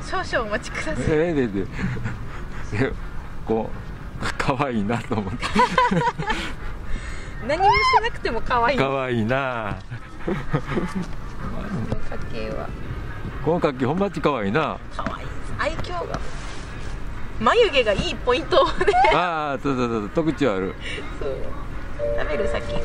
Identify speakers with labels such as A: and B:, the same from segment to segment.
A: 少々お待ちください。
B: でこう可愛いなと思って
A: 何もしてなくても可愛い。
B: 可愛いな
A: この家系は
B: この楽器ほんまち可愛いな。
A: 可愛いです。愛嬌が眉毛がいいポイントをね
B: ああそう特徴ある。
A: そう食べる先食べよ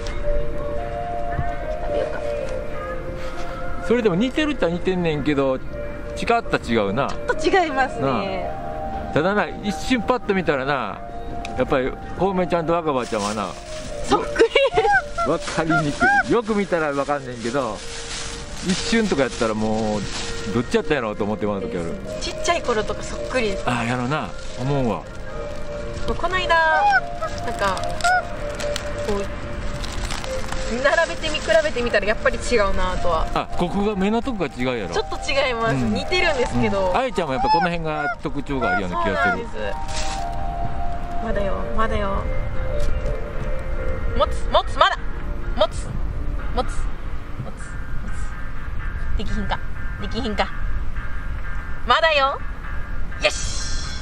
A: うか。
B: それでも似てるっちゃ似てんねんけど違った違うな。
A: ちょっと違いますね。
B: ただな一瞬パッと見たらなやっぱり小梅ちゃんと若葉ちゃんはな
A: そっくり
B: 分かりにくい。よく見たら分かんねんけど一瞬とかやったらもうどっちやったんやろうと思ってまう時ある。
A: ちっちゃい頃とかそっくりです。
B: ああやろな思うわ。
A: この間なんかこう並べて見比べてみたらやっぱり違うなとは。
B: あここが目のとこが違うやろ。
A: ちょっと違います、似てるんですけど、
B: あいちゃんもやっぱこの辺が特徴があるような気がする。
A: そうなんです。まだよまだよ。持つまだ持つできひんかまだよ。よし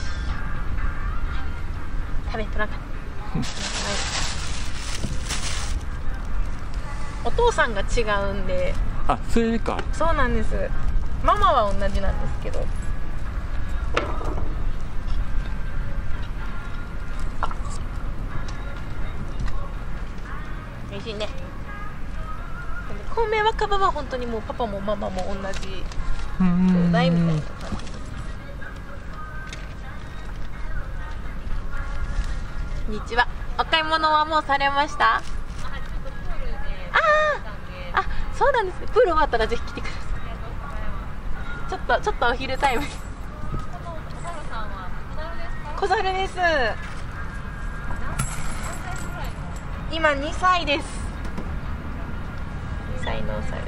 A: 食べとらんかお父さんが違うんで。
B: あそれか。
A: そうなんです。ママは同じなんですけど。美味しいね。孔明若葉は本当にもうパパもママも同じ兄弟みたいな感じ。こんにちは。お買い物はもうされました？あ、そうなんですね。プール終わったらぜひ来てください。ちょっとお昼タイムです。小猿です。今2歳です。2歳のお猿です。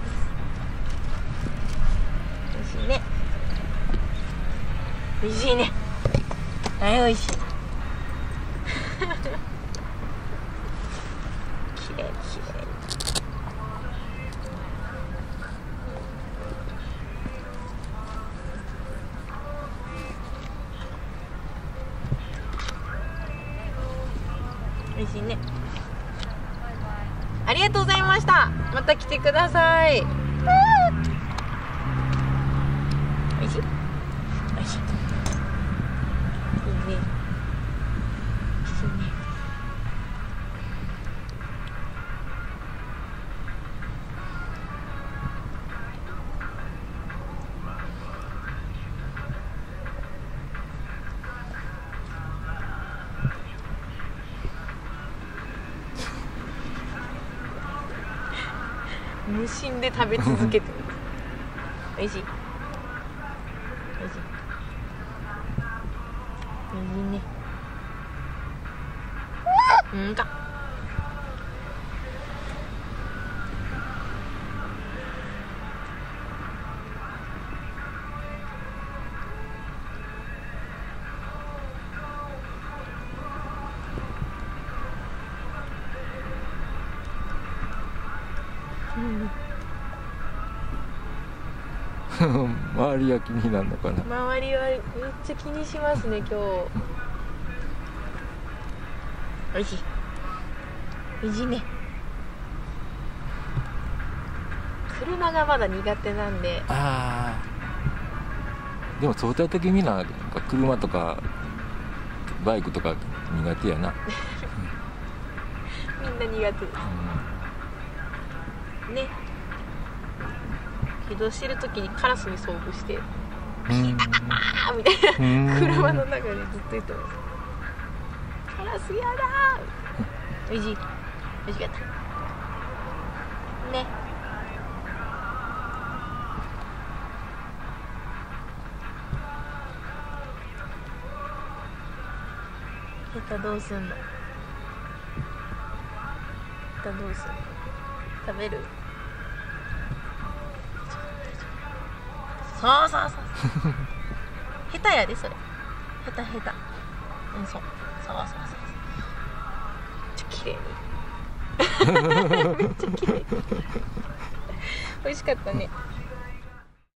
A: 美味しいね。美味しいね。はい、美味しい。きれいに。美味しいね。ありがとうございました。また来てください。美味しい。いいね。美味しいね。無心で食べ続けてる。おいしい。おいしい。おいしいね。うんか。
B: 周りが気になるのかな。
A: 周りはめっちゃ気にしますね今日。おいしい。おいしいね。車がまだ苦手なんで。
B: ああでも相対的にみんな車とかバイクとか苦手やな
A: みんな苦手です、ね。起動してる時にカラスに遭遇して「ピーあー」みたいな車の中でずっと言ってます。カラスやだー。おいしい。おいしかったね。ヘタどうすんの？ヘタどうすんの？食べる？そうヘタやでそれ。ヘタうんそうめっちゃ綺麗めっちゃ綺麗美味しかったね。